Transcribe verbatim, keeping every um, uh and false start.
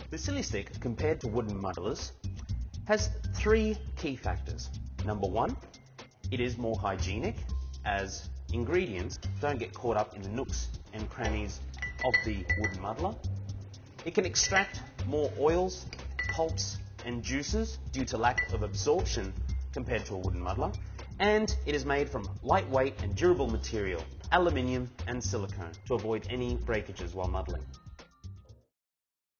The SiliStick, compared to wooden muddlers, has three key factors. Number one, it is more hygienic, as ingredients don't get caught up in the nooks and crannies of the wooden muddler. It can extract more oils, pulps and juices due to lack of absorption compared to a wooden muddler, and it is made from lightweight and durable material, aluminium and silicone, to avoid any breakages while muddling.